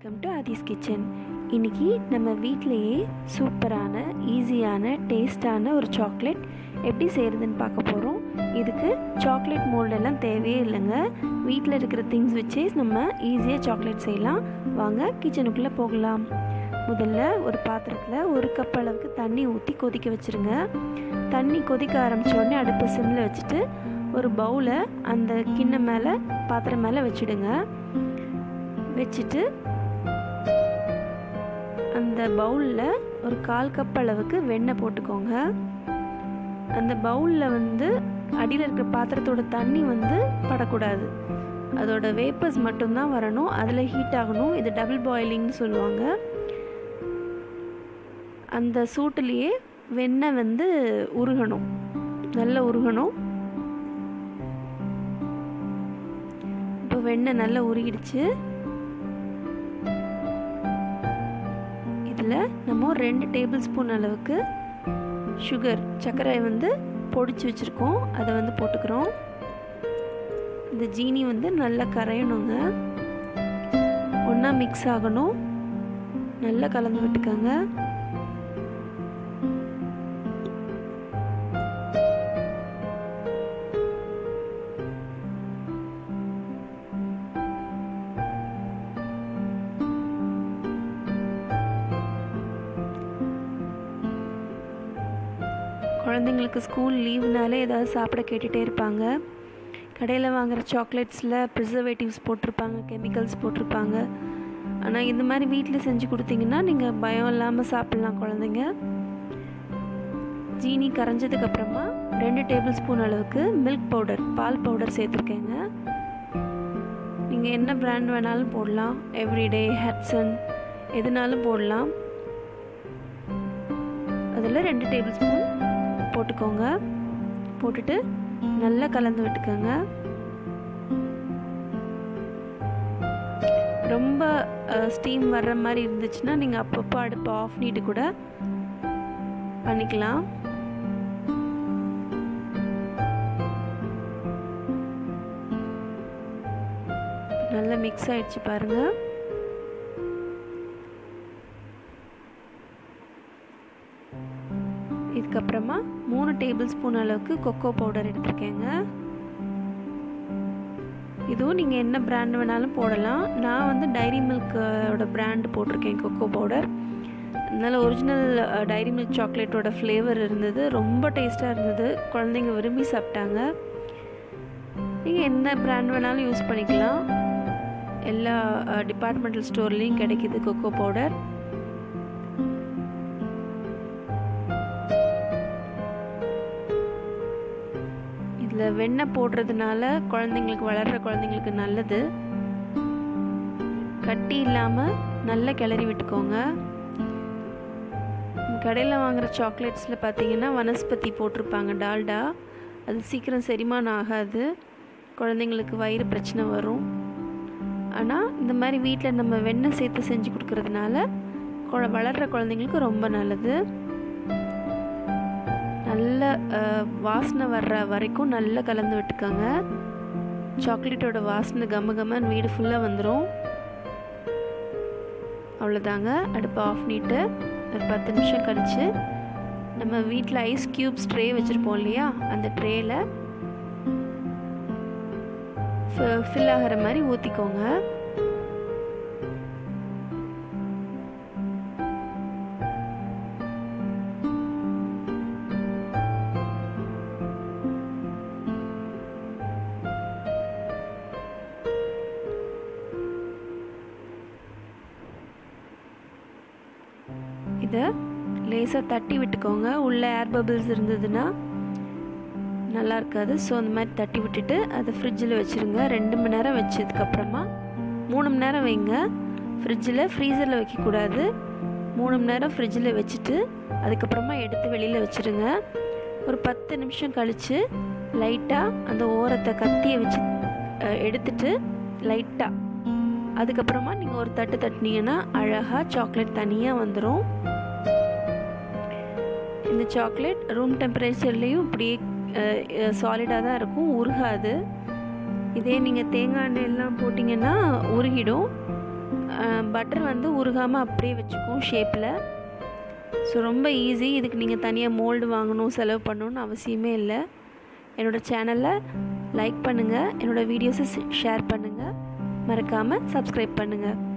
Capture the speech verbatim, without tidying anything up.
Welcome to Aadhi's kitchen. இன்றைக்கி நம்ம வீட்டிலையே சூப்பரான ஈஸியான டேஸ்டான ஒரு சாக்லேட் எப்படி செய்கிறதுன்னு பார்க்க போகிறோம். இதுக்கு சாக்லேட் மோல்டெல்லாம் தேவையே இல்லைங்க. வீட்டில் இருக்கிற திங்ஸ் வச்சே நம்ம ஈஸியாக சாக்லேட் செய்யலாம். வாங்க கிச்சனுக்குள்ளே போகலாம். முதல்ல ஒரு பாத்திரத்தில் ஒரு கப் அளவுக்கு தண்ணி ஊற்றி கொதிக்க வச்சுருங்க. தண்ணி கொதிக்க ஆரம்பித்த உடனே அடுப்பை சிம்மில் வச்சுட்டு ஒரு பவுலை அந்த கிண்ணம் மேலே பாத்திரம் மேலே வச்சுடுங்க. வச்சுட்டு அந்த பவுலில் ஒரு கால் கப் அளவுக்கு வெண்ணெய் போட்டுக்கோங்க. அந்த பவுலில் வந்து அடியில் இருக்கிற பாத்திரத்தோட தண்ணி வந்து படக்கூடாது, அதோட வேப்பர்ஸ் மட்டும்தான் வரணும். அதில் ஹீட் ஆகணும். இது டபுள் பாயிலிங்னு சொல்லுவாங்க. அந்த சூட்டுலேயே வெண்ணெய் வந்து உருகணும், நல்லா உருகணும். இப்போ வெண்ணெய் நல்லா உருகிடுச்சு. இதில் நம்ம ரெண்டு டேபிள் ஸ்பூன் அளவுக்கு சுகர் சர்க்கரை வந்து பொடிச்சு வச்சுருக்கோம், அதை வந்து போட்டுக்கிறோம். இந்த ஜீனி வந்து நல்லா கரையணுங்க, ஒன்றா மிக்ஸ் ஆகணும். நல்லா கலந்து விட்டுக்கோங்க. குழந்தைங்களுக்கு ஸ்கூல் லீவுனாலே ஏதாவது சாப்பிட கேட்டுகிட்டே இருப்பாங்க. கடையில் வாங்குகிற சாக்லேட்ஸில் ப்ரிசர்வேட்டிவ்ஸ் போட்டிருப்பாங்க, கெமிக்கல்ஸ் போட்டிருப்பாங்க. ஆனால் இந்த மாதிரி வீட்டில் செஞ்சு கொடுத்தீங்கன்னா நீங்கள் பயம் இல்லாமல் சாப்பிட்லாம் குழந்தைங்க. ஜீனி கரைஞ்சதுக்கப்புறமா ரெண்டு டேபிள் ஸ்பூன் அளவுக்கு மில்க் பவுடர், பால் பவுடர் சேர்த்துருக்கேங்க. நீங்கள் என்ன பிராண்ட் வேணாலும் போடலாம், எவ்ரிடே, ஹட்சன், எதுனாலும் போடலாம். அதில் ரெண்டு டேபிள் ஸ்பூன் போட்டுக்கோங்க. போட்டுட்டு நல்லா கலந்து விட்டுக்கோங்க. ரொம்ப ஸ்டீம் வர்ற மாதிரி இருந்துச்சுன்னா நீங்கள் அப்பப்போ அடுப்பை ஆஃப் பண்ணிட்டு கூட பண்ணிக்கலாம். நல்லா மிக்ஸ் ஆயிடுச்சு பாருங்க. இதுக்கப்புறமா மூணு டேபிள் ஸ்பூன் அளவுக்கு கொக்கோ பவுடர் எடுத்துருக்கேங்க. இதுவும் நீங்கள் என்ன பிராண்ட் வேணாலும் போடலாம். நான் வந்து டைரி மில்கோட பிராண்ட் போட்டிருக்கேன் கொக்கோ பவுடர். அதனால் ஒரிஜினல் டைரி மில்க் சாக்லேட்டோட ஃப்ளேவர் இருந்தது, ரொம்ப டேஸ்ட்டாக இருந்தது. குழந்தைங்க விரும்பி சாப்பிட்டாங்க. நீங்கள் என்ன பிராண்ட் வேணாலும் யூஸ் பண்ணிக்கலாம். எல்லா டிபார்ட்மெண்டல் ஸ்டோர்லேயும் கிடைக்கிது கொக்கோ பவுடர். இதில் வெண்ணெய் போடுறதுனால குழந்தைங்களுக்கு, வளர்கிற குழந்தைங்களுக்கு நல்லது. கட்டி இல்லாமல் நல்லா கிளறி விட்டுக்கோங்க. கடையில் வாங்குகிற சாக்லேட்ஸில் பார்த்தீங்கன்னா வனஸ்பதி போட்டிருப்பாங்க, டால்டா. அது சீக்கிரம் செரிமானம் ஆகாது, குழந்தைங்களுக்கு வயிறு பிரச்சனை வரும். ஆனால் இந்த மாதிரி வீட்டில் நம்ம வெண்ணெய் சேர்த்து செஞ்சு கொடுக்கறதுனால குழ வளர்கிற குழந்தைங்களுக்கு ரொம்ப நல்லது. நல்ல வாசனை வர்ற வரைக்கும் நல்லா கலந்து விட்டுக்கோங்க. சாக்லேட்டோட வாசனை கம்ம கம்மன்னு வீடு ஃபுல்லாக வந்துடும். அவ்வளோதாங்க. அடுப்பை ஆஃப் பண்ணிட்டு ஒரு பத்து நிமிஷம் கழித்து நம்ம வீட்டில் ஐஸ் க்யூப்ஸ் ட்ரே வச்சுருப்போம் இல்லையா, அந்த ட்ரேயில் ஃபில் ஆகிற மாதிரி ஊற்றிக்கோங்க. இதை லேசாக தட்டி விட்டுக்கோங்க. உள்ளே ஏர் பபிள்ஸ் இருந்ததுன்னா நல்லா இருக்காது. ஸோ அந்த மாதிரி தட்டி விட்டுட்டு அதை ஃப்ரிட்ஜில் வச்சுருங்க. ரெண்டு மணி நேரம் வச்சதுக்கப்புறமா மூணு மணி நேரம் வைங்க ஃப்ரிட்ஜில். ஃப்ரீசரில் வைக்கக்கூடாது. மூணு மணி நேரம் ஃப்ரிட்ஜில் வச்சுட்டு அதுக்கப்புறமா எடுத்து வெளியில் வச்சுருங்க. ஒரு பத்து நிமிஷம் கழித்து லைட்டாக அந்த ஓரத்தை கத்தியை வச்சு எடுத்துட்டு லைட்டாக அதுக்கப்புறமா நீங்கள் ஒரு தட்டு தட்டினீங்கன்னா அழகாக சாக்லேட் தனியாக வந்துடும். இந்த சாக்லேட் ரூம் டெம்பரேச்சர்லேயும் இப்படியே சாலிடாக தான் இருக்கும், உருகாது. இதே நீங்கள் தேங்காய் எண்ணெய் எல்லாம் போட்டிங்கன்னா உருகிடும். பட்டர் வந்து உருகாமல் அப்படியே வச்சுக்கும் ஷேப்பில். ஸோ ரொம்ப ஈஸி. இதுக்கு நீங்கள் தனியாக மோல்டு வாங்கணும், செலவு பண்ணணும்னு அவசியமே இல்லை. என்னோடய சேனலை லைக் பண்ணுங்கள், என்னோடய வீடியோஸை ஷேர் பண்ணுங்கள், மறக்காமல் சப்ஸ்கிரைப் பண்ணுங்கள்.